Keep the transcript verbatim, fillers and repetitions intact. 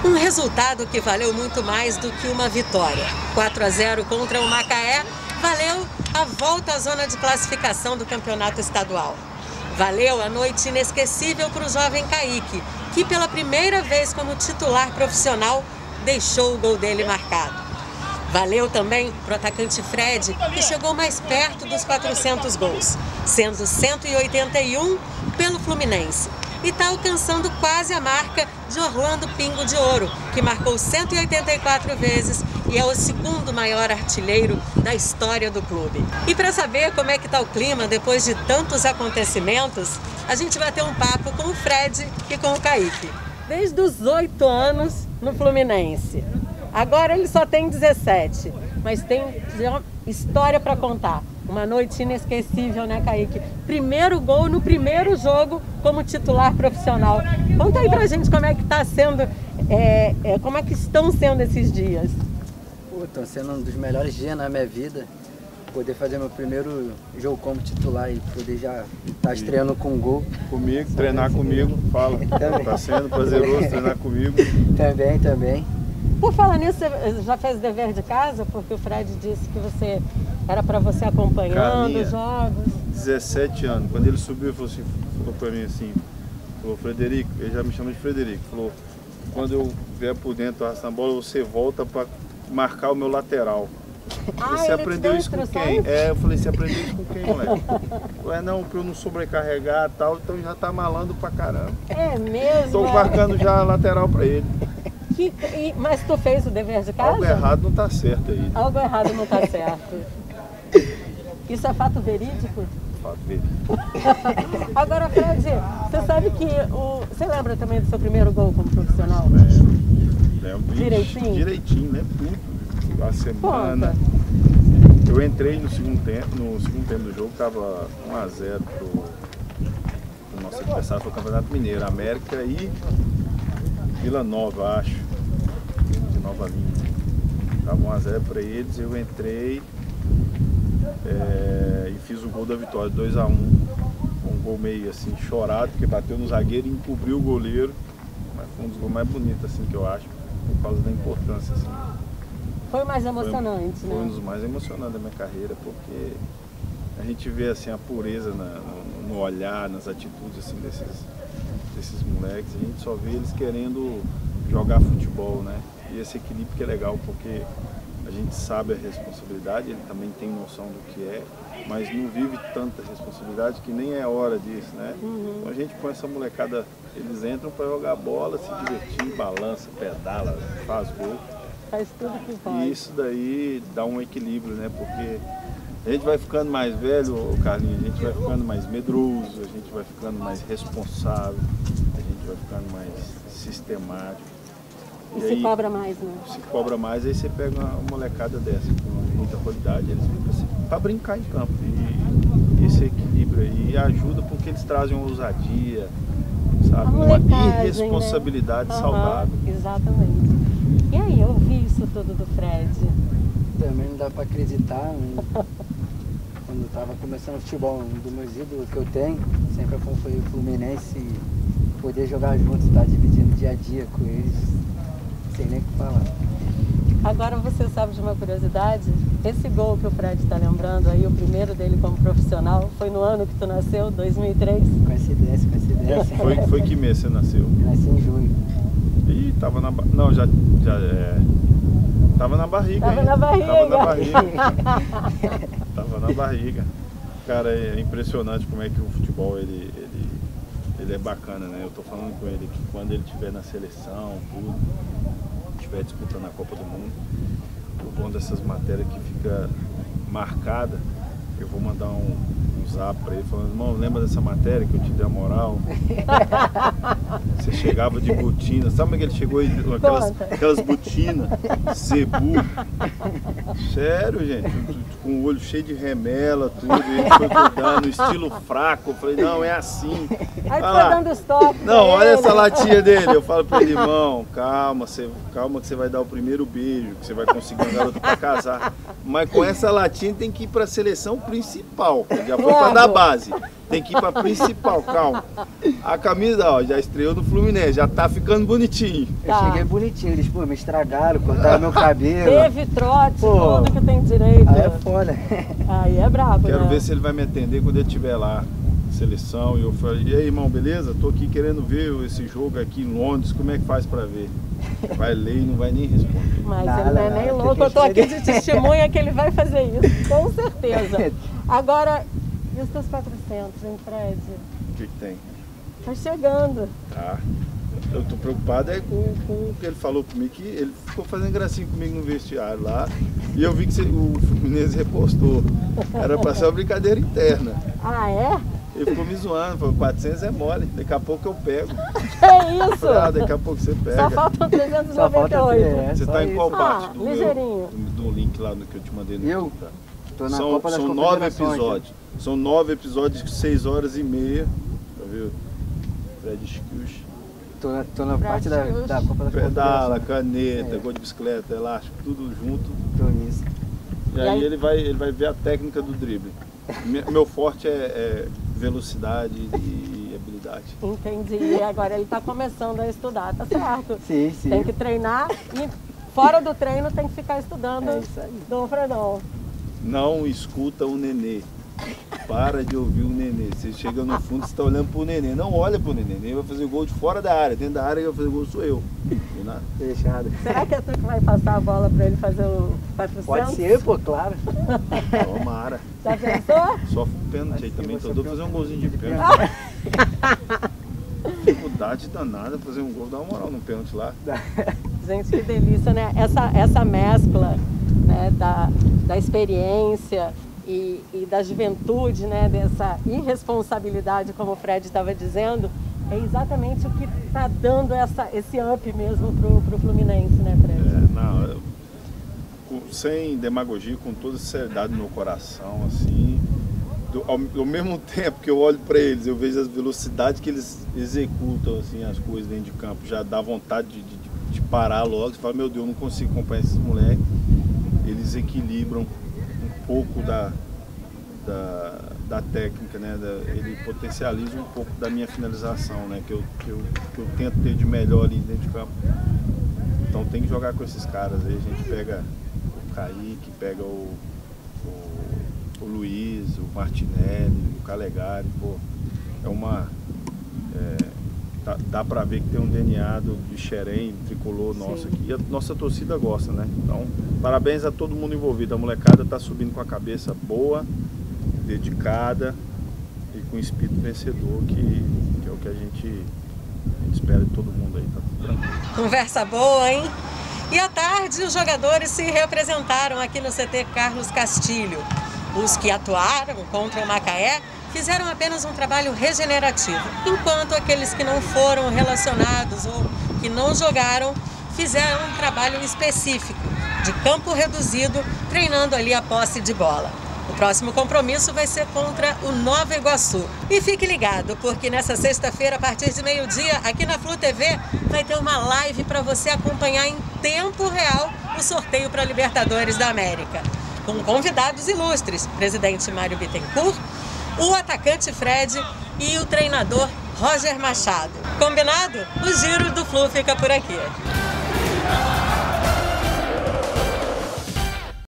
Um resultado que valeu muito mais do que uma vitória. quatro a zero contra o Macaé valeu a volta à zona de classificação do campeonato estadual. Valeu a noite inesquecível para o jovem Kaique, que pela primeira vez como titular profissional deixou o gol dele marcado. Valeu também para o atacante Fred, que chegou mais perto dos quatrocentos gols, sendo cento e oitenta e um pelo Fluminense. E está alcançando quase a marca de Orlando Pingo de Ouro, que marcou cento e oitenta e quatro vezes e é o segundo maior artilheiro da história do clube. E para saber como é que está o clima depois de tantos acontecimentos, a gente vai ter um papo com o Fred e com o Kaique. Desde os oito anos no Fluminense. Agora ele só tem dezessete, mas tem história para contar. Uma noite inesquecível, né, Kaique? Primeiro gol no primeiro jogo como titular profissional. Conta aí pra gente como é que tá sendo, é, é, como é que estão sendo esses dias. Pô, estão sendo um dos melhores dias na minha vida. Poder fazer meu primeiro jogo como titular e poder já estar tá estreando com um gol. Comigo, treinar comigo, fala. Tá sendo prazeroso treinar comigo. Também, também. Por falar nisso, você já fez o dever de casa? Porque o Fred disse que você era para você acompanhando Carlinha, os jogos. dezessete anos. Quando ele subiu, ele falou assim, falou para mim assim, falou, Frederico, ele já me chama de Frederico, falou, quando eu vier por dentro arrastando a bola, você volta para marcar o meu lateral. Ah, você aprendeu isso com quem? É, eu falei, você aprendeu isso com quem, moleque? Ué, não, para eu não sobrecarregar e tal, então já tá malando pra caramba. É mesmo? Tô marcando já a lateral para ele. Que, e, mas tu fez o dever de casa? Algo errado não tá certo aí. Algo errado não tá certo. Isso é fato verídico? Fato verídico. Agora, Fred, você sabe que o... Você lembra também do seu primeiro gol como profissional? Lembro. Lembro. Direitinho? Direitinho, né? Tudo. A semana. Conta. Eu entrei no segundo tempo, no segundo tempo do jogo, tava um a zero pro, pro nosso adversário, foi o Campeonato Mineiro, América e Vila Nova, acho, de Nova Lima. Tava um a zero para eles, eu entrei é, e fiz o gol da vitória, dois a um. Um gol meio assim, chorado, porque bateu no zagueiro e encobriu o goleiro. Mas foi um dos gols mais bonitos assim, que eu acho, por causa da importância. Assim. Foi o mais emocionante, foi, né? Foi um dos mais emocionantes da minha carreira, porque a gente vê assim, a pureza na, no, no olhar, nas atitudes assim, desses, desses moleques. A gente só vê eles querendo jogar futebol, né? E esse equilíbrio que é legal, porque a gente sabe a responsabilidade, ele também tem noção do que é, mas não vive tanta responsabilidade que nem é hora disso, né? Uhum. Então a gente põe essa molecada, eles entram para jogar bola, se divertir, balança, pedala, faz gol. Faz tudo que pode. E isso daí dá um equilíbrio, né? Porque a gente vai ficando mais velho, Carlinhos, a gente vai ficando mais medroso, a gente vai ficando mais responsável, a gente vai ficando mais sistemático. E, e se aí, cobra mais, né? Se cobra mais, aí você pega uma molecada dessa com muita qualidade, eles ficam assim, para brincar em campo. E esse equilíbrio aí ajuda porque eles trazem uma ousadia, sabe? Uma irresponsabilidade, né? Uhum, saudável. Exatamente. E aí, eu ouvi isso tudo do Fred. Também não dá para acreditar. Né? Quando eu tava começando o futebol, um dos meus ídolos que eu tenho, sempre foi o Fluminense, e poder jogar junto, estar dividindo dia a dia com eles, sem nem o que falar. Agora você sabe de uma curiosidade? Esse gol que o Fred está lembrando aí, o primeiro dele como profissional, foi no ano que tu nasceu, dois mil e três? Coincidência, coincidência. Foi, foi que mês você nasceu? Nasci em junho. Ih, tava na... Não, já... já é... Tava na barriga, Tava hein? na barriga. Tava na barriga. Tava na barriga. Cara, é impressionante como é que o futebol, ele, ele, ele é bacana, né? Eu tô falando com ele que quando ele estiver na seleção, tudo, estiver disputando a Copa do Mundo, o bom dessas matérias que fica marcada, eu vou mandar um, um zap pra ele falando, irmão, lembra dessa matéria que eu te dei a moral? Você chegava de botina, sabe como é que ele chegou com aquelas, aquelas botinas, zebu? Sério, gente, com o olho cheio de remela, tudo, e ele foi cuidando, estilo fraco. Eu falei, não, é assim. Aí tu foi dando stop. Não, olha essa latinha dele. Eu falo pra ele, irmão, calma, você, calma que você vai dar o primeiro beijo, que você vai conseguir uma garota pra casar. Mas com essa latinha tem que ir pra seleção principal, que já foi pra dar base. Tem que ir pra principal, calma. A camisa, ó, já estreou no Fluminense, já tá ficando bonitinho. Eu Tá. cheguei bonitinho, eles pô, me estragaram, cortaram meu cabelo. Teve trote, Pô, tudo que tem direito. Aí é foda. Aí é brabo, Quero né? ver se ele vai me atender quando ele estiver lá, seleção. E eu falei, e aí, irmão, beleza? Tô aqui querendo ver esse jogo aqui em Londres, como é que faz pra ver? Vai ler e não vai nem responder. Mas Nada, ele não é nada, nem tem louco, que eu tô aqui de escrever. testemunha que ele vai fazer isso, com certeza. Agora, e os teus quatrocentos, hein, Fred? O que que tem? Tá chegando. Tá. Eu tô preocupado é com, com o que ele falou comigo, que ele ficou fazendo gracinha comigo no vestiário lá. E eu vi que você, o Fluminense repostou. Era pra ser uma brincadeira interna. Ah, é? Ele ficou me zoando, falou, quatrocentos é mole, daqui a pouco eu pego. Que Eu isso? falei, ah, daqui a pouco você pega. Só faltam trezentos e Só falta noventa e oito. ter, é, Você só tá em isso. qual Ah, parte do, ligeirinho. meu, do link lá no que eu te mandei no Eu? grupo, tá? Tô na São, Copa das são nove Confederações, episódios. São nove episódios de seis horas e meia. Tá vendo? Fred Skills. Tô na, tô na Pra parte da, tios. da Copa das Pedala, Confederações. caneta, É. gol de bicicleta, elástico, tudo junto. Tô nisso. E E aí, aí? ele vai, ele vai ver a técnica do drible. Me- Meu forte é, é velocidade e habilidade. Entendi. E agora ele tá começando a estudar, tá certo? Sim, sim. Tem que treinar e fora do treino tem que ficar estudando É isso aí. Dom Fredão. Não escuta o nenê. Para de ouvir o nenê. Você chega no fundo, você está olhando pro nenê. Não olha pro nenê. Ele vai fazer gol de fora da área. Dentro da área, quem vai fazer gol sou eu. Não nada. Fechado. Será que é tu que vai passar a bola pra ele fazer o quatrocentos? Pode ser, pô, claro. Tomara. Já pensou? Só um pênalti aí Mas também. se Tô você doido fazer um golzinho de de pênalti. Dificuldade danada fazer um gol. Dá uma moral no pênalti lá. Gente, que delícia, né? Essa, essa mescla, né, da, da experiência e, e da juventude, né, dessa irresponsabilidade, como o Fred estava dizendo, é exatamente o que está dando essa, esse up mesmo pro, pro Fluminense, né, Fred? É, não, eu- com- sem demagogia, com toda seriedade no meu coração, assim, do- ao, ao mesmo tempo que eu olho para eles, eu vejo as velocidades que eles executam, assim, as coisas dentro de campo, já dá vontade de, de, de parar logo, você fala, meu Deus, eu não consigo acompanhar esses moleques, eles equilibram um pouco da, da, da técnica, né, da, ele potencializa um pouco da minha finalização, né, que eu, que eu, que eu tento ter de melhor ali dentro de campo. Então tem que jogar com esses caras aí, a gente pega o Kaique, pega o, o, o Luiz, o Martinelli, o Calegari, pô, é uma... É, dá, dá pra ver que tem um D N A do, de Xerém, tricolor nosso Sim. aqui, e a nossa torcida gosta, né? Então, parabéns a todo mundo envolvido, a molecada tá subindo com a cabeça boa, dedicada e com espírito vencedor, que, que é o que a gente, a gente espera de todo mundo aí, tá tudo tranquilo. Conversa boa, hein? E à tarde, os jogadores se representaram aqui no C T Carlos Castilho. Os que atuaram contra o Macaé fizeram apenas um trabalho regenerativo, enquanto aqueles que não foram relacionados ou que não jogaram fizeram um trabalho específico, de campo reduzido, treinando ali a posse de bola. O próximo compromisso vai ser contra o Nova Iguaçu. E fique ligado, porque nessa sexta-feira, a partir de meio-dia, aqui na Flu T V, vai ter uma live para você acompanhar em tempo real o sorteio para a Libertadores da América. Com convidados ilustres, presidente Mário Bittencourt, o atacante Fred e o treinador Roger Machado. Combinado? O Giro do Flu fica por aqui.